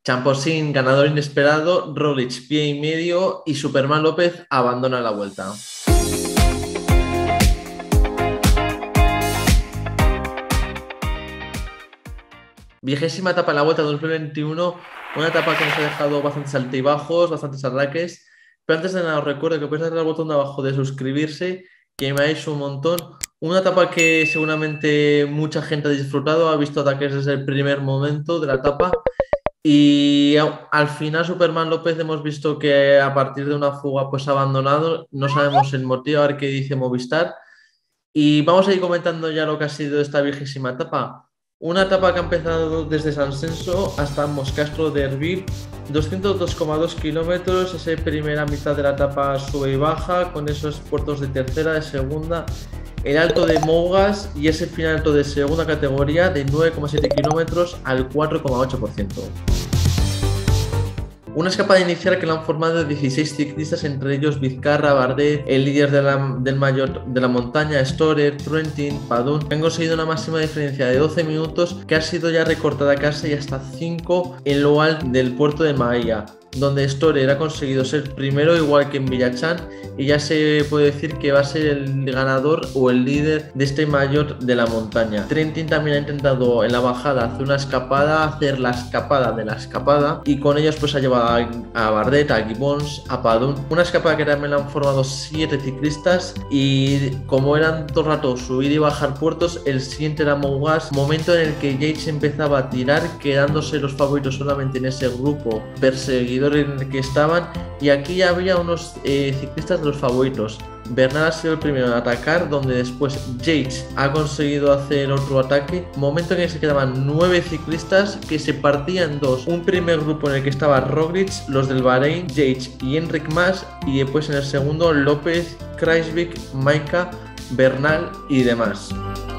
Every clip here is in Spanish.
Champosín, ganador inesperado, Roglic, pie y medio y Superman López abandona la vuelta. Vigésima etapa en la Vuelta 2021, una etapa que nos ha dejado bastantes altibajos, bastantes arranques, pero antes de nada os recuerdo que podéis darle al botón de abajo de suscribirse, que me dais un montón. Una etapa que seguramente mucha gente ha disfrutado, ha visto ataques desde el primer momento de la etapa y al final Superman López hemos visto que a partir de una fuga pues ha abandonado, no sabemos el motivo, a ver qué dice Movistar y vamos a ir comentando ya lo que ha sido esta vigésima etapa. Una etapa que ha empezado desde San Censo hasta Moscastro de Herbil, 202,2 kilómetros, esa primera mitad de la etapa sube y baja, con esos puertos de tercera, de segunda, el alto de Mougas y ese final alto de segunda categoría de 9,7 kilómetros al 4,8%. Una escapada inicial que la han formado 16 ciclistas, entre ellos Vizcarra, Bardet, el líder del mayor de la montaña, Storer, Trentin, Padun, que han conseguido una máxima diferencia de 12 minutos que ha sido ya recortada casi hasta 5 en lo alto del puerto de Maia, donde Storer ha conseguido ser primero igual que en Villachán y ya se puede decir que va a ser el ganador o el líder de este mayor de la montaña. Trentin también ha intentado en la bajada hacer una escapada, hacer la escapada de la escapada y con ellos pues ha llevado a Bardet, a Gibbons, a Padun. Una escapada que también la han formado 7 ciclistas y como eran todo el rato subir y bajar puertos, el siguiente era Mougas, momento en el que Yates empezaba a tirar, quedándose los favoritos solamente en ese grupo perseguidor en el que estaban, y aquí había unos ciclistas de los favoritos. Bernal ha sido el primero en atacar, donde después Yates ha conseguido hacer otro ataque, momento en el que se quedaban 9 ciclistas que se partían en dos, un primer grupo en el que estaba Roglic, los del Bahrein, Yates y Enric Mas, y después en el segundo López, Kruijswijk, Maika, Bernal y demás.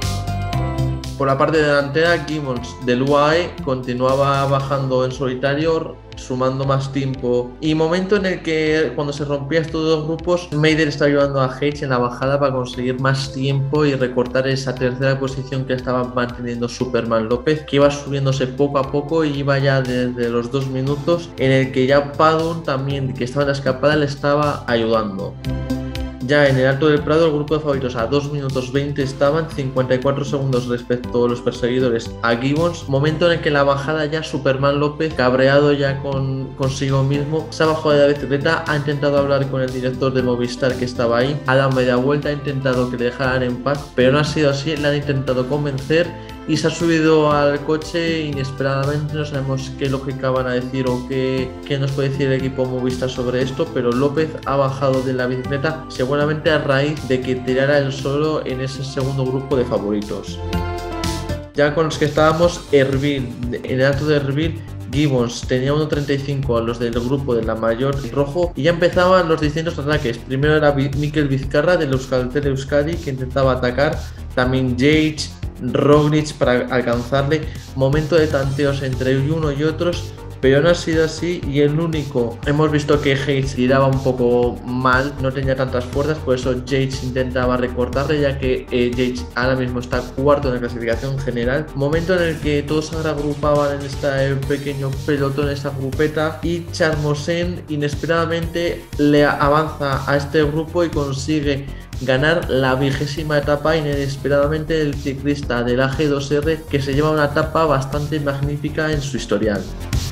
Por la parte delantera, Gibbons del UAE continuaba bajando en solitario, sumando más tiempo, y momento en el que cuando se rompían estos dos grupos, Meider está ayudando a Hayes en la bajada para conseguir más tiempo y recortar esa tercera posición que estaba manteniendo Superman López, que iba subiéndose poco a poco y iba ya desde los 2 minutos en el que ya Padun también, que estaba en la escapada, le estaba ayudando. Ya en el Alto del Prado, el grupo de favoritos a 2 minutos 20 estaban, 54 segundos respecto a los perseguidores a Gibbons, momento en el que en la bajada ya Superman López, cabreado ya consigo mismo, se ha bajado de la bicicleta, ha intentado hablar con el director de Movistar que estaba ahí, ha dado media vuelta, ha intentado que le dejaran en paz, pero no ha sido así, le han intentado convencer y se ha subido al coche inesperadamente. No sabemos qué lógica van a decir o qué nos puede decir el equipo Movistar sobre esto, pero López ha bajado de la bicicleta seguramente a raíz de que tirara él solo en ese segundo grupo de favoritos. Ya con los que estábamos, Herbil, en el Alto de Herbil, Gibbons tenía 1.35 a los del grupo de la mayor rojo y ya empezaban los distintos ataques. Primero era Mikel Vizcarra del Euskaltel Euskadi, que intentaba atacar, también Yates, Roglic para alcanzarle, momento de tanteos entre uno y otros, pero no ha sido así, y el único, hemos visto que Hayes tiraba un poco mal, no tenía tantas fuerzas, por eso Yates intentaba recortarle, ya que Yates ahora mismo está cuarto en la clasificación general, momento en el que todos se agrupaban en este pequeño pelotón, esta grupeta, y Charmosen inesperadamente le avanza a este grupo y consigue ganar la vigésima etapa inesperadamente el ciclista del AG2R, que se lleva una etapa bastante magnífica en su historial.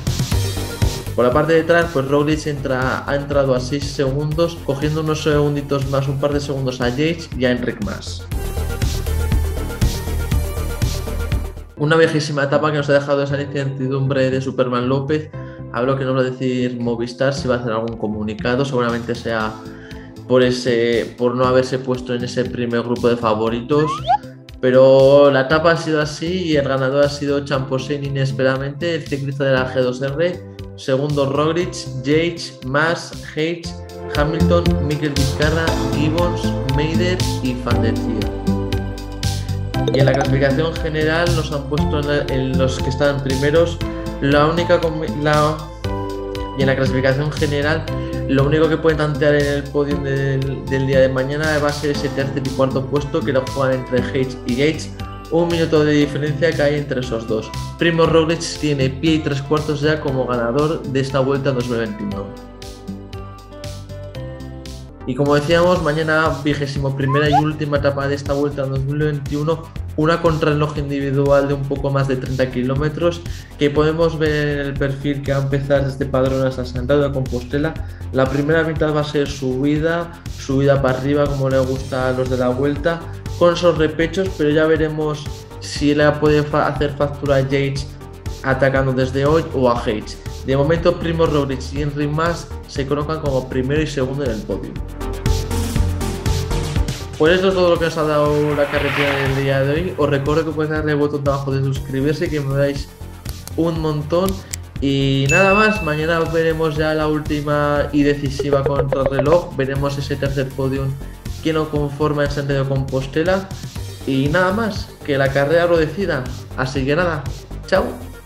Por la parte de atrás, pues Roglic ha entrado a 6 segundos, cogiendo unos segunditos más, un par de segundos a Yates y a Enric Mas. Una vigésima etapa que nos ha dejado esa incertidumbre de Superman López. Hablo que nos va a decir Movistar si va a hacer algún comunicado, seguramente sea por no haberse puesto en ese primer grupo de favoritos, pero la etapa ha sido así y el ganador ha sido Champosín inesperadamente, el ciclista de la G2R, segundo Roglic, Yates, Mas, Hayes, Hamilton, Mikel Vizcarra, Gibbons, Meider y Van der Thiel. Y en la clasificación general nos han puesto en los que están primeros, y en la clasificación general lo único que pueden tantear en el podio del día de mañana va a ser ese tercer y cuarto puesto, que lo juegan entre Hayes y Yates, 1 minuto de diferencia que hay entre esos dos. Primo Roglic tiene pie y 3/4 ya como ganador de esta Vuelta 2021. Y como decíamos, mañana 21ª y última etapa de esta Vuelta 2021, una contrarreloj individual de un poco más de 30 kilómetros, que podemos ver en el perfil que va a empezar desde Padrón hasta Santiago de Compostela. La primera mitad va a ser subida para arriba, como le gusta a los de la Vuelta, con esos repechos, pero ya veremos si la puede hacer factura a Yates atacando desde hoy o a Hayes. De momento, Primo Roglic y Enric Mas se colocan como primero y segundo en el podio. Pues esto es todo lo que os ha dado la carretera del día de hoy. Os recuerdo que podéis darle el botón de abajo de suscribirse, que me dais un montón. Y nada más, mañana veremos ya la última y decisiva contrarreloj. Veremos ese tercer podium que no conforma en Santiago de Compostela. Y nada más, que la carrera lo decida. Así que nada, chao.